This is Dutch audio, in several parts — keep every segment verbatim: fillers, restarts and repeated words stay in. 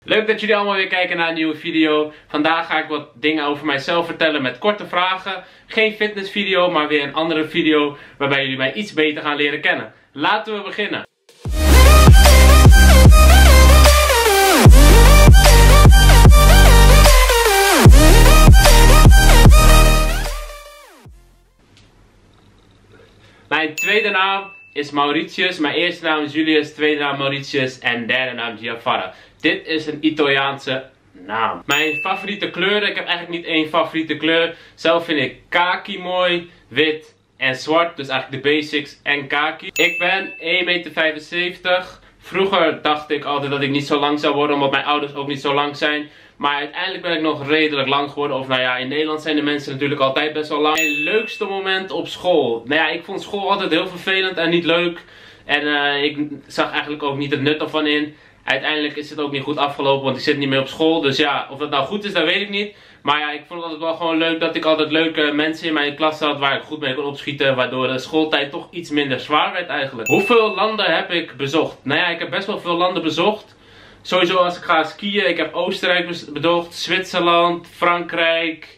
Leuk dat jullie allemaal weer kijken naar een nieuwe video. Vandaag ga ik wat dingen over mijzelf vertellen met korte vragen. Geen fitnessvideo, maar weer een andere video waarbij jullie mij iets beter gaan leren kennen. Laten we beginnen. Mijn tweede naam is Mauritius. Mijn eerste naam is Julius, tweede naam Mauritius en derde naam Giafarra. Dit is een Italiaanse naam. Mijn favoriete kleuren, ik heb eigenlijk niet één favoriete kleur. Zelf vind ik kaki mooi, wit en zwart. Dus eigenlijk de basics en kaki. Ik ben één meter vijfenzeventig. Vroeger dacht ik altijd dat ik niet zo lang zou worden, omdat mijn ouders ook niet zo lang zijn. Maar uiteindelijk ben ik nog redelijk lang geworden. Of nou ja, in Nederland zijn de mensen natuurlijk altijd best wel lang. Mijn leukste moment op school. Nou ja, ik vond school altijd heel vervelend en niet leuk. En uh, ik zag eigenlijk ook niet het nut ervan in. Uiteindelijk is het ook niet goed afgelopen, want ik zit niet meer op school. Dus ja, of dat nou goed is, dat weet ik niet. Maar ja, ik vond het altijd wel gewoon leuk dat ik altijd leuke mensen in mijn klas had waar ik goed mee kon opschieten. Waardoor de schooltijd toch iets minder zwaar werd eigenlijk. Hoeveel landen heb ik bezocht? Nou ja, ik heb best wel veel landen bezocht. Sowieso als ik ga skiën, ik heb Oostenrijk bezocht, Zwitserland, Frankrijk,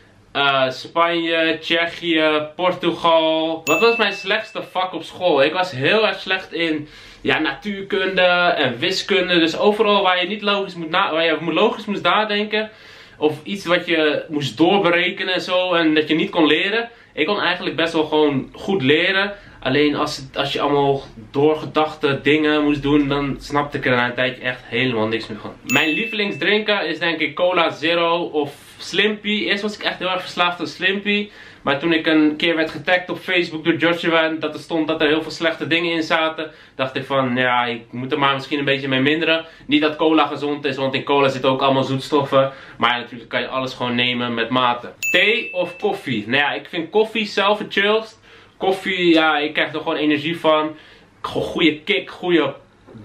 uh, Spanje, Tsjechië, Portugal. Wat was mijn slechtste vak op school? Ik was heel erg slecht in ja, natuurkunde en wiskunde. Dus overal waar je niet logisch moet na waar je logisch moest nadenken. Of iets wat je moest doorberekenen en zo. En dat je niet kon leren. Ik kon eigenlijk best wel gewoon goed leren. Alleen als, het, als je allemaal doorgedachte dingen moest doen, dan snapte ik er na een tijdje echt helemaal niks meer van. Mijn lievelingsdrinken is denk ik Cola Zero of Slimpy. Eerst was ik echt heel erg verslaafd aan Slimpy. Maar toen ik een keer werd getagd op Facebook door Joshua en dat er stond dat er heel veel slechte dingen in zaten, dacht ik van ja, ik moet er maar misschien een beetje mee minderen. Niet dat cola gezond is, want in cola zitten ook allemaal zoetstoffen. Maar natuurlijk kan je alles gewoon nemen met mate. Thee of koffie? Nou ja, ik vind koffie zelf het chillst. Koffie, ja, ik krijg er gewoon energie van. Gewoon goede kick, goede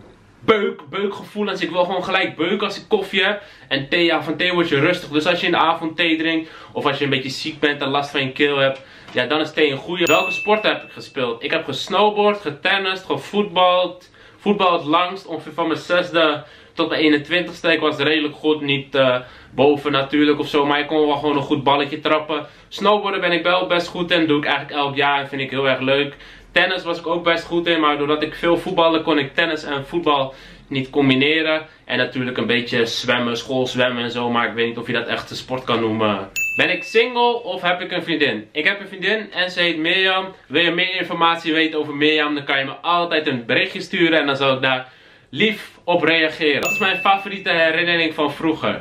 beuk, beukgevoelens. Ik wil gewoon gelijk beuken als ik koffie heb. En thee, ja, van thee word je rustig. Dus als je in de avond thee drinkt, of als je een beetje ziek bent en last van je keel hebt, ja, dan is thee een goede. Welke sport heb ik gespeeld? Ik heb gesnowboard, getennist, gevoetbald. Voetbal het langst, ongeveer van mijn zesde tot mijn eenentwintigste. Ik was redelijk goed, niet uh, boven natuurlijk of zo, maar ik kon wel gewoon een goed balletje trappen. Snowboarden ben ik wel best goed in, doe ik eigenlijk elk jaar en vind ik heel erg leuk. Tennis was ik ook best goed in, maar doordat ik veel voetbalde kon ik tennis en voetbal niet combineren. En natuurlijk een beetje zwemmen, schoolzwemmen en zo, maar ik weet niet of je dat echt een sport kan noemen. Ben ik single of heb ik een vriendin? Ik heb een vriendin en ze heet Mirjam. Wil je meer informatie weten over Mirjam, dan kan je me altijd een berichtje sturen en dan zal ik daar lief op reageren. Wat is mijn favoriete herinnering van vroeger?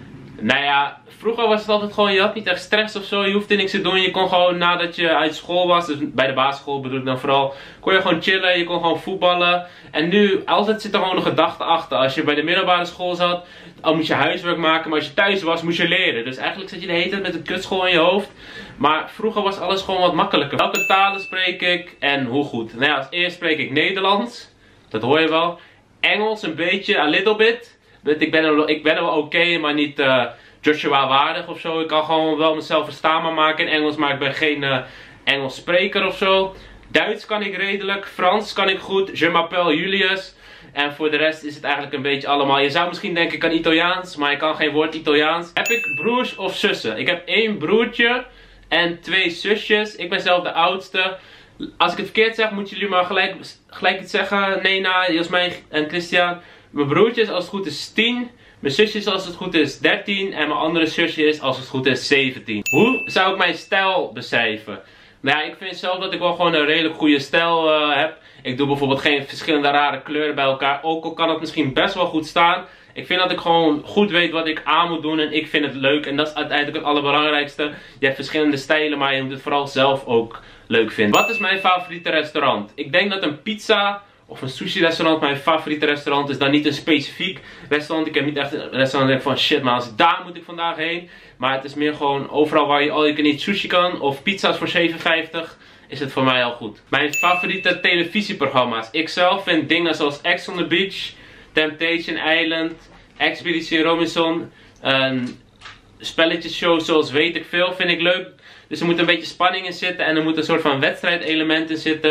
Nou ja, vroeger was het altijd gewoon, je had niet echt stress of zo, je hoefde niks te doen. Je kon gewoon nadat je uit school was, dus bij de basisschool bedoel ik dan vooral, kon je gewoon chillen, je kon gewoon voetballen. En nu, altijd zit er gewoon een gedachte achter. Als je bij de middelbare school zat, al moest je huiswerk maken, maar als je thuis was, moest je leren. Dus eigenlijk zat je de hele tijd met een kutschool in je hoofd. Maar vroeger was alles gewoon wat makkelijker. Welke talen spreek ik en hoe goed? Nou ja, als eerst spreek ik Nederlands, dat hoor je wel. Engels een beetje, a little bit. Ik ben er, ik ben er wel oké, okay, maar niet uh, Joshua waardig of zo. Ik kan gewoon wel mezelf verstaanbaar maken in Engels, maar ik ben geen uh, Engels spreker of zo. Duits kan ik redelijk, Frans kan ik goed, je m'appelle Julius. En voor de rest is het eigenlijk een beetje allemaal. Je zou misschien denken ik kan Italiaans, maar ik kan geen woord Italiaans. Heb ik broers of zussen? Ik heb één broertje en twee zusjes. Ik ben zelf de oudste. Als ik het verkeerd zeg, moeten jullie maar gelijk, gelijk iets zeggen. Nena, Jasmijn en Christian. Mijn broertje is als het goed is tien. Mijn zusje is als het goed is dertien. En mijn andere zusje is als het goed is zeventien. Hoe zou ik mijn stijl beschrijven? Nou ja, ik vind zelf dat ik wel gewoon een redelijk goede stijl uh, heb. Ik doe bijvoorbeeld geen verschillende rare kleuren bij elkaar. Ook al kan het misschien best wel goed staan. Ik vind dat ik gewoon goed weet wat ik aan moet doen en ik vind het leuk. En dat is uiteindelijk het allerbelangrijkste. Je hebt verschillende stijlen, maar je moet het vooral zelf ook leuk vinden. Wat is mijn favoriete restaurant? Ik denk dat een pizza of een sushi restaurant mijn favoriete restaurant is. Dan niet een specifiek restaurant. Ik heb niet echt een restaurant denk van shit, maar als daar moet ik vandaag heen. Maar het is meer gewoon overal waar je al je kan niet sushi kan of pizza's voor zeven vijftig. Is het voor mij al goed. Mijn favoriete televisieprogramma's. Ik zelf vind dingen zoals Ex on the Beach, Temptation Island, Expeditie Robinson, een spelletjesshow zoals Weet ik Veel vind ik leuk. Dus er moet een beetje spanning in zitten en er moet een soort van wedstrijdelement in zitten.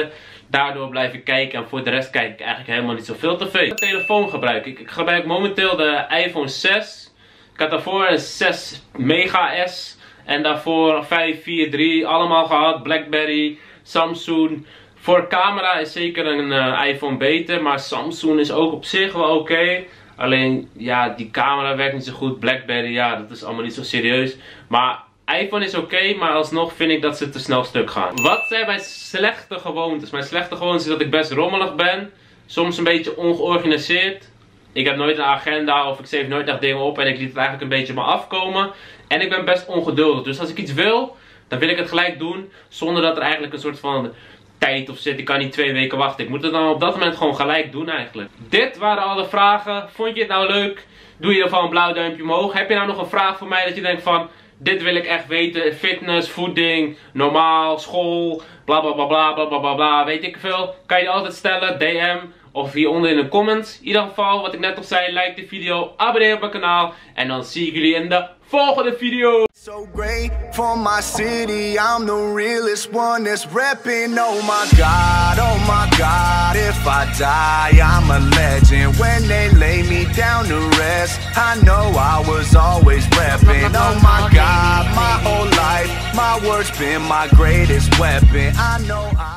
Daardoor blijf ik kijken en voor de rest kijk ik eigenlijk helemaal niet zoveel tv. De telefoon gebruik ik. Ik gebruik momenteel de iPhone zes. Ik had daarvoor een zes Mega S. En daarvoor vijf, vier, drie. Allemaal gehad. Blackberry, Samsung. Voor camera is zeker een uh, iPhone beter. Maar Samsung is ook op zich wel oké. Okay. Alleen ja, die camera werkt niet zo goed. Blackberry, ja, dat is allemaal niet zo serieus. Maar iPhone is oké, okay, maar alsnog vind ik dat ze te snel stuk gaan. Wat zijn mijn slechte gewoontes? Mijn slechte gewoontes is dat ik best rommelig ben. Soms een beetje ongeorganiseerd. Ik heb nooit een agenda of ik schreef nooit echt dingen op en ik liet het eigenlijk een beetje maar afkomen. En ik ben best ongeduldig. Dus als ik iets wil, dan wil ik het gelijk doen. Zonder dat er eigenlijk een soort van tijd of zit. Ik kan niet twee weken wachten. Ik moet het dan op dat moment gewoon gelijk doen eigenlijk. Dit waren alle vragen. Vond je het nou leuk? Doe in ieder geval een blauw duimpje omhoog. Heb je nou nog een vraag voor mij dat je denkt van... Dit wil ik echt weten. Fitness, voeding, normaal, school, bla bla bla bla bla bla bla. Weet ik veel. Kan je altijd stellen. D M. Of hieronder in de comments. In ieder geval, wat ik net al zei, like de video, abonneer op mijn kanaal. En dan zie ik jullie in de volgende video. So great for my city, I'm the realest one that's repping. Oh my God, oh my God, if I die, I'm a legend. When they lay me down to rest, I know I was always repping. Oh my God, my whole life, my words been my greatest weapon. I know I